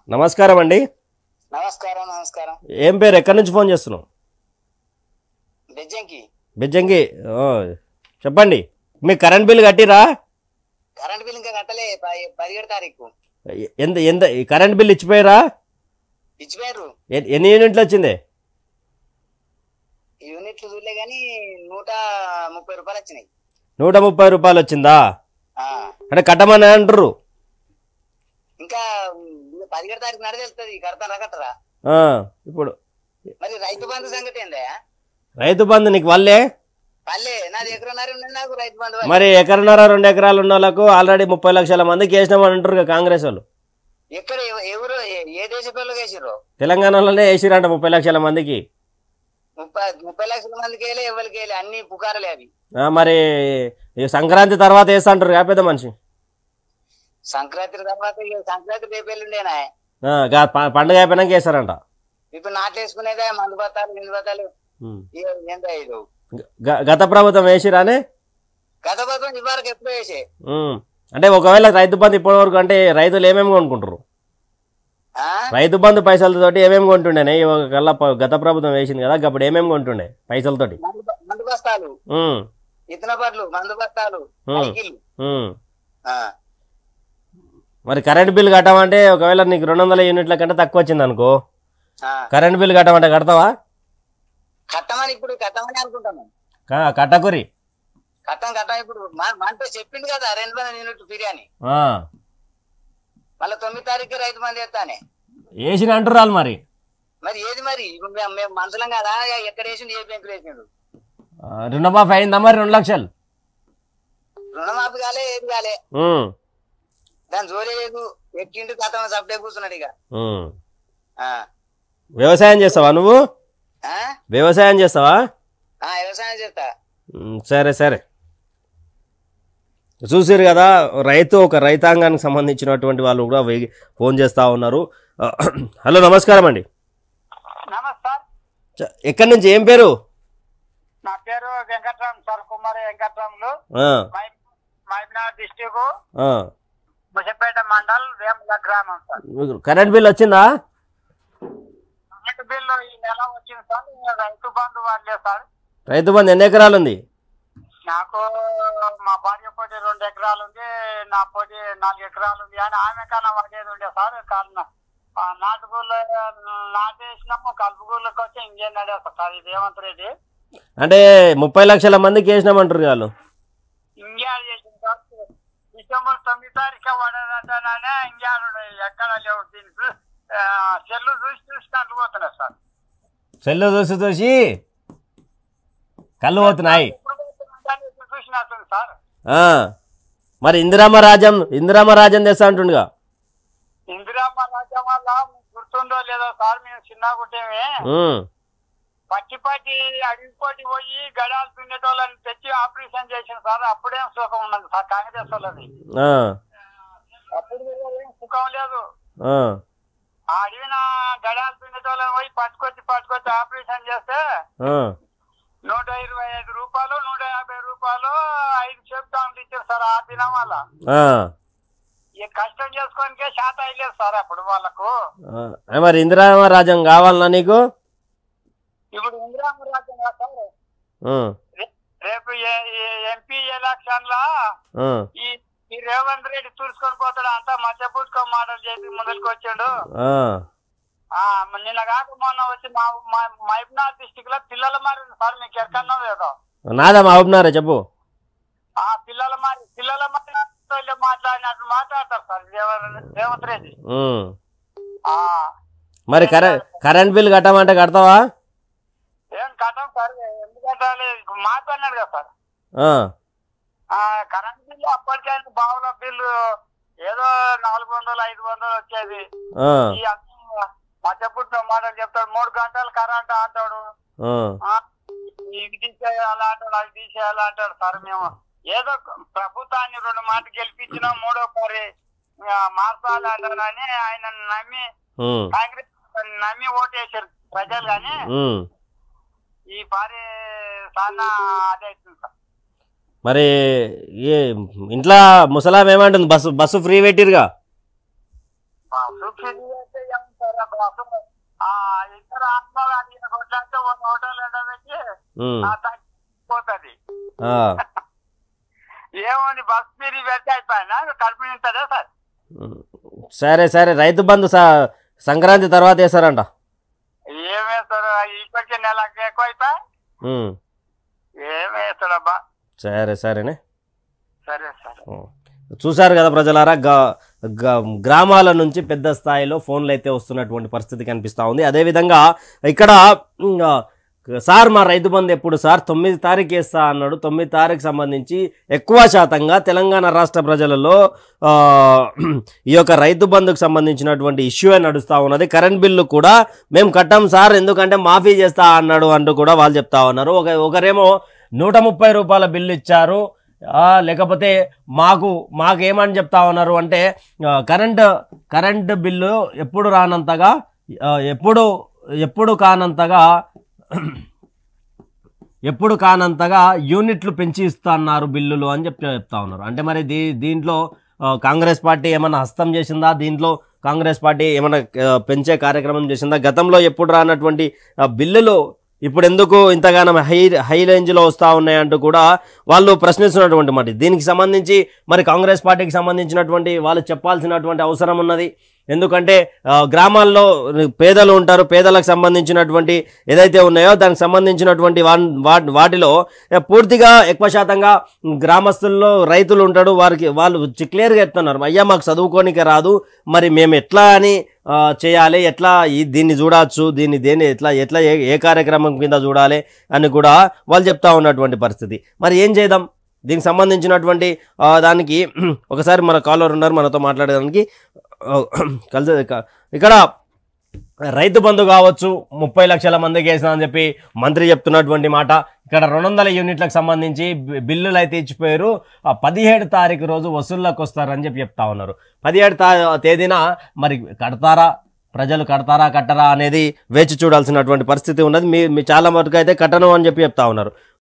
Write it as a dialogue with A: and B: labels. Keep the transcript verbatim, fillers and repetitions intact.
A: నమస్కారం అండి.
B: నమస్కారం నమస్కారం
A: ఏం పేరు, ఎక్కడి నుంచి ఫోన్ చేస్తున్నావు?
B: బెజ్జంకి.
A: బెజ్జంకి. చెప్పండి, మీకు కరెంట్ బిల్ కట్టిరా?
B: కరెంట్ బిల్ ఇంకా కట్టలే, పదిహేడు తారీఖు.
A: ఎంత ఎంత కరెంట్ బిల్ ఇచ్చిపోయారా?
B: ఇచ్చిపోయారు.
A: ఎన్ని యూనిట్లు వచ్చింది?
B: యూనిట్లు చూడలే గానీ నూట ముప్పై రూపాయలు వచ్చినాయి.
A: నూట ముప్పై రూపాయలు వచ్చిందా? అంటే కట్టమని అంటారు.
B: ఇంకా పదిహేడు తారీఖు నడ తెలుస్తుంది, కడతారా కట్టరా?
A: ఇప్పుడు
B: మరి రైతు బంధు సంగతి ఏందా?
A: రైతు బంధు నీకు వాళ్ళే
B: పల్లె నాది ఎకరన్నర ఉన్నది నాకు రైతు బంధు.
A: మరి ఎకరన్నర రెండు ఎకరాలు ఉన్న వాళ్ళకు ఆల్రెడీ ముప్పై లక్షల మందికి వేసినామని అంటారు కాంగ్రెస్ వాళ్ళు.
B: ఎక్కడ ఎవరు ఏ దేశ పిల్లలు వేసిర్రు?
A: తెలంగాణలోనే వేసిరంట ముప్పై లక్షల మందికి.
B: ముప్పై ముప్పై లక్షల మందికి వేయలే, ఎవరికి వేయలే, అన్ని పుకారలే అవి.
A: మరి సంక్రాంతి తర్వాత వేస్తా అంటారు కా పెద్ద మనిషి.
B: సంక్రాంతి తర్వాత సంక్రాంతి రేపెళ్ళుండేనా?
A: పండుగ అయిపోయినాక వేస్తారంట.
B: ఇప్పుడు నాట్లు వేసుకునేదే మందు బత్తాలు మందు బత్తాలు.
A: గత ప్రభుత్వం వేసిరానే?
B: గత ప్రభుత్వం ఇవరకు ఎప్పుడు వేసే.
A: అంటే ఒకవేళ రైతు బంధు ఇప్పటి వరకు అంటే రైతులు ఏమేమి కొనుక్కుంటారు? రైతు బంధు పైసలతోటి ఏమేమి కొంటుండే? కల్లా గత ప్రభుత్వం వేసింది కదా, అప్పుడు ఏమేమి కొంటుండే పైసలతోటి?
B: మందు బస్తాలు, ఇతన పట్లు, మందు బస్తాలు.
A: మరి కరెంట్ బిల్ కట్టమంటే ఒకవేళ నీకు రెండు వందల యూనిట్ల కంటే తక్కువ వచ్చింది అనుకో, కరెంట్ బిల్ కట్టమంటే కడతావా?
B: కట్టమని ఇప్పుడు కట్టమని అనుకుంటాను.
A: కట్టకురి
B: కట్టం కట్టం ఇప్పుడు మనతో చెప్పింది కదా రెండు వందల యూనిట్లు బిర్యానీ. మళ్ళీ తొమ్మిది తారీఖు రైతు మంది వేస్తానే
A: వేసిన అంటున్నారు. మరి
B: మరి ఏది మరి మేము మనుషులం కదా, ఎక్కడ వేసిండు, ఏ బ్యాంకులు వేసిండు?
A: రుణమాఫీ అయిందా మరి? రెండు లక్షలు
B: రుణమాఫీ కాలే, ఏది కాలే, దాని జోలే లేదు. ఎక్కింటి కథ సబ్డే కూర్చున్నాడు. ఇక
A: వ్యవసాయం చేస్తావా నువ్వు? వ్యవసాయం చేస్తావా?
B: వ్యవసాయం చేస్తా.
A: సరే సరే, చూసారు కదా, రైతు ఒక రైతాంగానికి సంబంధించినటువంటి వాళ్ళు కూడా ఫోన్ చేస్తా ఉన్నారు. హలో నమస్కారం అండి.
B: నమస్కారం.
A: ఎక్కడి నుంచి, ఏం పేరు?
B: నా పేరు వెంకట్రామ్ సార్, కుమారి వెంకట్రాములు, మహబూబ్నగర్ డిస్టిక్, ముసపేట మండల్, వేముల గ్రామం సార్.
A: కరెంట్ బిల్ వచ్చిందా?
B: కరెంట్ బిల్లు ఈ నెల వచ్చింది సార్. రైతు బంధు వాళ్ళే సార్.
A: రైతు బంధు ఎన్ని ఎకరాలు ఉంది?
B: నాకు మా భార్య పోటీ రెండు ఎకరాలు ఉంది, నా పోటీ నాలుగు ఎకరాలు ఉంది. అని ఆమె కన్నా పడేది ఉండే సార్. నాటుగూళ్ళు నాటేసినాము, కలుపుగూళ్ళకి వచ్చి ఇంకేం నడేస్తారు సార్. ఇది రేవంత్ రెడ్డి
A: అంటే ముప్పై లక్షల మందికి వేసినామంటారు వాళ్ళు.
B: ఇంకే చేసింది సార్. డిసెంబర్ తొమ్మిది తారీఖు పడేదంటానే ఇంకే ఎక్కడ లేవు. దీనికి సెల్లు చూసి చూసి కళ్ళు పోతున్నాయి సార్.
A: సెల్లు చూసి చూసి కళ్ళు పోతున్నాయి
B: చూసినట్టుంది సార్.
A: మరి ఇందిరామ రాజ్యం ఇందిరామ రాజ్యం తెస్తా అంటుండగా.
B: ఇందిరామ రాజ్యం వల్ల గుర్తుందో లేదో సార్, మేము చిన్నగుంటేమే పట్టి పట్టి అడిగిపోటీ పోయి గడాలు పిండేటోళ్ళని తెచ్చి ఆపరేషన్ చేసిన సార్. అప్పుడేం సుఖం ఉన్నది సార్ కాంగ్రెస్ వాళ్ళది. అప్పుడు ఏం సుఖం లేదు. ఆ అడిగిన గడాలు పిండేటోళ్ళని పోయి పట్టుకొచ్చి పట్టుకొచ్చి ఆపరేషన్ చేస్తే నూట ఇరవై ఐదు రూపాయలు నూట యాభై రూపాయలు ఐదు చెప్తాంట్లు ఇచ్చారు సార్. ఆ దినం వల్ల ఈ కష్టం చేసుకోనికే శాత అయ్యలేదు సార్ అప్పుడు వాళ్ళకు.
A: మరి ఇందిరామ రాజ్యం కావాలన్నా నీకు?
B: ఇప్పుడు ఇందిరామ రాజ్యం సార్. రేపు ఎంపీ ఎలక్షన్ లా ఈ ఈ రేవంత్ రెడ్డి చూసుకొని పోతాడు. అంతా మధ్య పూసుకో మాటలు చేసి ముందరికి వచ్చాడు. నిన్న కాక మొన్న వచ్చి మా మహబూబ్నగర్ డిస్టిక్ లో పిల్లల మారింది సార్. మీకు ఎక్కడన్నా లేదో?
A: నాదా మహబూబ్నగర్ చెప్పు.
B: ఆ పిల్లల మారి పిల్లల మారి మాట్లాడినట్టు మాట్లాడతారు సార్ రేవంత్ రెడ్డి.
A: మరి కరెంట్ బిల్ కట్టమంటే కడతావా?
B: ఏం కట్టం సార్. ఎందుకు కట్టాలి? మాట్లాడినాడు కదా సార్. కరెంట్ బిల్లు అప్పటికైనా బావుల బిల్లు ఏదో నాలుగు వందలు ఐదు వందలు వచ్చేది. మధ్య పుట్టిన మాటలు చెప్తాడు. మూడు గంటలు కరెంట్ అంటాడు, ఇది తీసేయాలా అంటాడు, అది తీసేయాలా అంటాడు సార్. మేము ఏదో ప్రభుత్వాన్ని రెండు మాట గెలిపించినా మూడో పరి మార్చాలి అంటారని ఆయన నమ్మి కాంగ్రెస్ నమ్మి ఓటేసారు ప్రజలు. కానీ ఈ పారి చాలా అదే అవుతుంది సార్.
A: మరి ఇంట్లో ముసలాం ఏమంటుంది? బస్సు బస్సు ఫ్రీ పెట్టిరుగా?
B: బస్సు ఫ్రీ అయితే ఏమంటారా బస్సు ఆ ఇతర ఆత్మలు అడిగిన కొట్లాడితే ఒక హోటల్ ఎండబెట్టి తగ్గిపోతుంది. ఏమోని బస్ ఫ్రీ పెడితే అయిపోయినా కడుపు నింటుందా సార్?
A: సరే సరే రైతు బంధు సంక్రాంతి తర్వాత వేస్తారంట.
B: ఏమేస్తారు ఇప్పటికే నెలకు ఎక్కువ అయిపోయి ఏమేస్తాడబ్బా.
A: సరే సరేనే
B: సరే సార్.
A: చూశారు కదా ప్రజలారా, గ్రామాల నుంచి పెద్ద స్థాయిలో ఫోన్లు అయితే వస్తున్నటువంటి పరిస్థితి కనిపిస్తూ ఉంది. అదేవిధంగా ఇక్కడ సార్ మా రైతు బంధు ఎప్పుడు సార్? తొమ్మిది తారీఖు వేస్తా అన్నాడు. తొమ్మిది తారీఖు సంబంధించి ఎక్కువ శాతంగా తెలంగాణ రాష్ట్ర ప్రజలలో ఈ యొక్క రైతు బంధుకు సంబంధించినటువంటి ఇష్యూ నడుస్తూ ఉన్నది. కరెంట్ బిల్లు కూడా మేము కట్టాం సార్ ఎందుకంటే మాఫీ చేస్తా అన్నాడు అంటూ కూడా వాళ్ళు చెప్తా ఉన్నారు. ఒక ఒకరేమో నూట ముప్పై రూపాయల బిల్లు ఇచ్చారు, లేకపోతే మాకు మాకేమని చెప్తా ఉన్నారు అంటే కరెంట్ కరెంటు బిల్లు ఎప్పుడు రానంతగా ఎప్పుడు ఎప్పుడు కానంతగా ఎప్పుడు కానంతగా యూనిట్లు పెంచి ఇస్తున్నారు బిల్లులు అని చెప్పి చెప్తా ఉన్నారు. అంటే మరి దీ దీంట్లో కాంగ్రెస్ పార్టీ ఏమైనా హస్తం చేసిందా? దీంట్లో కాంగ్రెస్ పార్టీ ఏమైనా పెంచే కార్యక్రమం చేసిందా? గతంలో ఎప్పుడు రానటువంటి బిల్లులు ఇప్పుడు ఎందుకు ఇంతగానో హై హై రేంజ్లో వస్తూ ఉన్నాయంటూ కూడా వాళ్ళు ప్రశ్నిస్తున్నటువంటి మాట. దీనికి సంబంధించి మరి కాంగ్రెస్ పార్టీకి సంబంధించినటువంటి వాళ్ళు చెప్పాల్సినటువంటి అవసరం ఉన్నది. ఎందుకంటే గ్రామాల్లో పేదలు ఉంటారు, పేదలకు సంబంధించినటువంటి ఏదైతే ఉన్నాయో దానికి సంబంధించినటువంటి వాటిలో పూర్తిగా ఎక్కువ శాతంగా గ్రామస్తుల్లో రైతులు ఉంటాడు. వారికి వాళ్ళు క్లియర్గా చెప్తున్నారు, అయ్యా మాకు చదువుకోనికే రాదు, మరి మేము ఎట్లా అని చేయాలి, ఎట్లా దీన్ని చూడవచ్చు, దీన్ని దేన్ని ఎట్లా ఎట్లా ఏ కార్యక్రమం కింద చూడాలి అని కూడా వాళ్ళు చెప్తా ఉన్నటువంటి పరిస్థితి. మరి ఏం చేద్దాం దీనికి సంబంధించినటువంటి దానికి ఒకసారి మన కాలర్ ఉన్నారు మనతో మాట్లాడడానికి. కలిసి ఇక్కడ రైతు బంధు కావచ్చు ముప్పై లక్షల మందికి వేసినా అని చెప్పి మంత్రి చెప్తున్నటువంటి మాట. ఇక్కడ రెండు వందల యూనిట్లకు సంబంధించి బిల్లులు అయితే ఇచ్చిపోయారు, పదిహేడు తారీఖు రోజు వసూళ్ళకి వస్తారని చెప్పి చెప్తా ఉన్నారు. పదిహేడు తేదీన మరి కడతారా ప్రజలు, కడతారా కట్టరా అనేది వేచి చూడాల్సినటువంటి పరిస్థితి ఉన్నది. మీ మీ చాలా వరకు అయితే కట్టను అని చెప్పి చెప్తా ఉన్నారు.